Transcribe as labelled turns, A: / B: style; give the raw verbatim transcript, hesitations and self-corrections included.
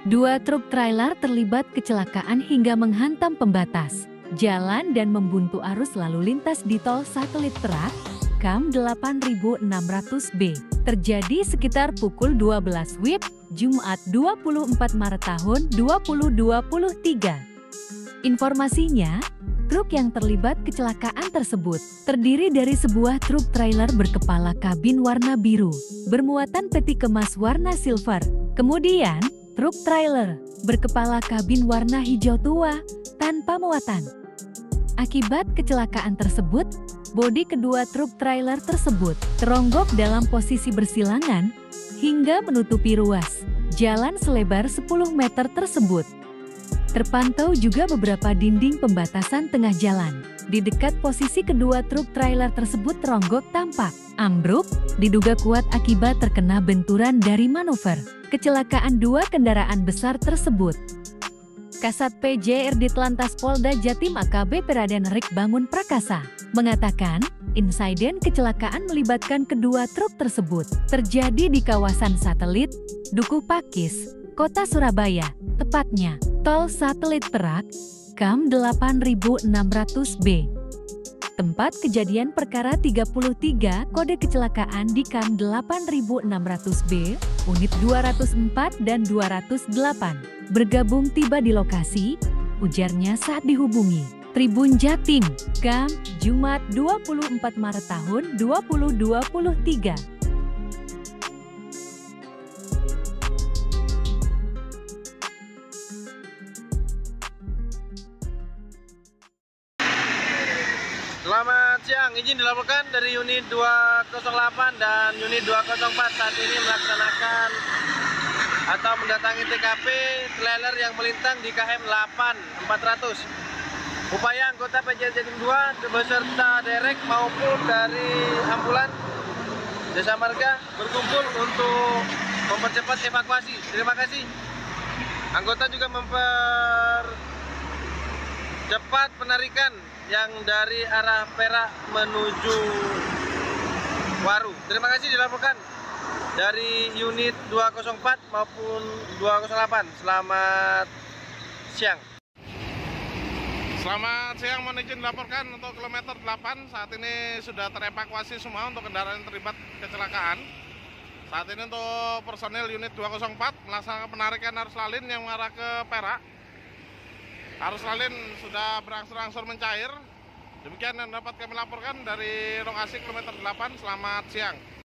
A: Dua truk trailer terlibat kecelakaan hingga menghantam pembatas jalan dan membuntu arus lalu lintas di tol Satelit Perak, K M delapan ribu enam ratus B. Terjadi sekitar pukul dua belas W I B, Jumat dua puluh empat Maret tahun dua ribu dua puluh tiga. Informasinya, truk yang terlibat kecelakaan tersebut terdiri dari sebuah truk trailer berkepala kabin warna biru, bermuatan peti kemas warna silver. Kemudian, truk trailer berkepala kabin warna hijau tua tanpa muatan. Akibat kecelakaan tersebut, bodi kedua truk trailer tersebut teronggok dalam posisi bersilangan hingga menutupi ruas jalan selebar sepuluh meter tersebut. Terpantau juga beberapa dinding pembatasan tengah jalan di dekat posisi kedua truk trailer tersebut teronggok tampak ambruk, diduga kuat akibat terkena benturan dari manuver kecelakaan dua kendaraan besar tersebut. Kasat P J R Ditlantas Polda Jatim A K B P Raden Rik Bangun Prakasa mengatakan, insiden kecelakaan melibatkan kedua truk tersebut terjadi di kawasan Satelit, Dukuh Pakis, Kota Surabaya, tepatnya Tol Satelit Perak, K M delapan ribu enam ratus B. Tempat kejadian perkara tiga puluh tiga kode kecelakaan di K M delapan ribu enam ratus B, unit dua ratus empat dan dua ratus delapan. Bergabung tiba di lokasi, ujarnya saat dihubungi Tribun Jatim, K M, Jumat dua puluh empat Maret tahun dua ribu dua puluh tiga.
B: Selamat siang, izin dilaporkan dari unit dua nol delapan dan unit dua nol empat saat ini melaksanakan atau mendatangi T K P trailer yang melintang di K M delapan empat ratus. Upaya anggota P J R Jatim dua beserta derek maupun dari ambulan Jasa Marga berkumpul untuk mempercepat evakuasi. Terima kasih. Anggota juga mempercepat penarikan yang dari arah Perak menuju Waru. Terima kasih dilaporkan dari unit dua nol empat maupun dua nol delapan. Selamat siang.
C: Selamat siang, mohon izin dilaporkan untuk kilometer delapan. Saat ini sudah terevakuasi semua untuk kendaraan yang terlibat kecelakaan. Saat ini untuk personil unit dua nol empat melaksanakan penarikan arus lalin yang mengarah ke Perak. Arus lalin sudah berangsur-angsur mencair. Demikian yang dapat kami laporkan dari lokasi kilometer delapan. Selamat siang.